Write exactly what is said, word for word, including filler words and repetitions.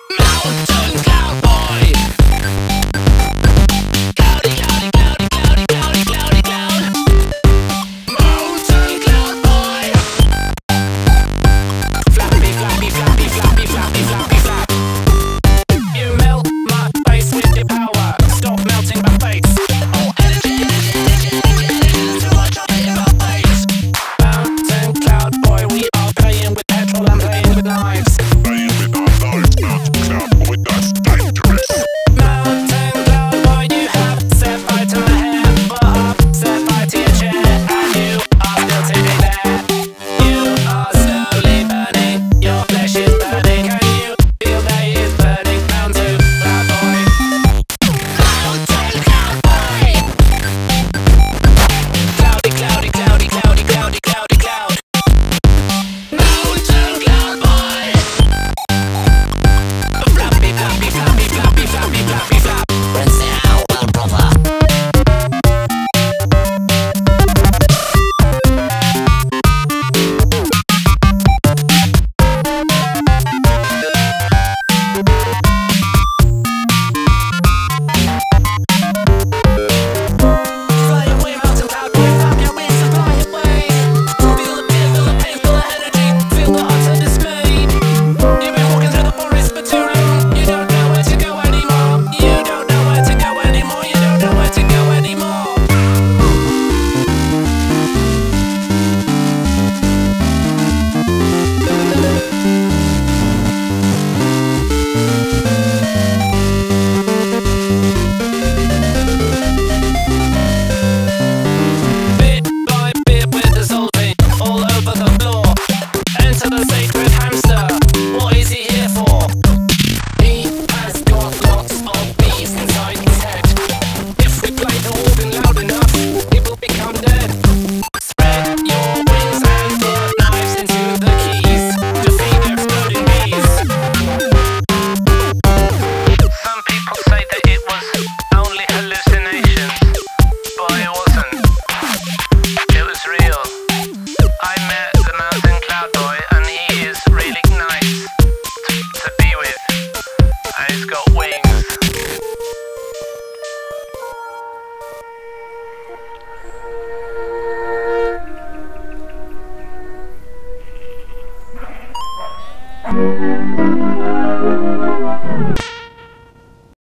Mountain Cloudboy. Cloudy, cloudy, cloudy, cloudy, cloudy, cloudy, cloud. Mountain Cloudboy. Flappy, flappy, flappy, flappy, flappy, flappy, flap. You melt my face with your power. Stop melting my face. Oh, energy, energy, energy, energy. Too much of it in my face. Mountain Cloudboy, we are playing with petrol and playing with knives. Playing with our lives, Mountain Cloudboy, that's dangerous. Mountain Cloudboy, you have set fire to my hair, but I've set fire to your chair, and you are still sitting there. You are slowly burning, your flesh is burning. Can you feel that it is burning? Mountain Cloudboy. Mountain Cloudboy. Cloudy, cloudy, cloudy, cloudy, cloudy, cloudy, cloud. Mountain Cloudboy. Flappy, flappy, flappy, flappy, flappy, flappy, flap. Rinse it out, well, brother. Fly away, Mountain Cloudboy, flap your wings and fly away. Feel the fear, feel the pain, feel the energy, feel the utter dismay. You've been walking through the forest for too long. You don't know where to go anymore. You don't know where to go anymore. You don't know where to go anymore. Bit by bit we're dissolving all over the floor. Enter the sacred hamster. What is he here for? He has got lots of bees inside his head. If we play the organ loud enough, he will become dead. Spread your wings and put knives into the keys. Defeat the exploding bees. Some people say that it was only hallucinations, but it wasn't. It was real. I met the Mountain Cloudboy, and he is really nice to, to be with. And he's got wings. Thank you.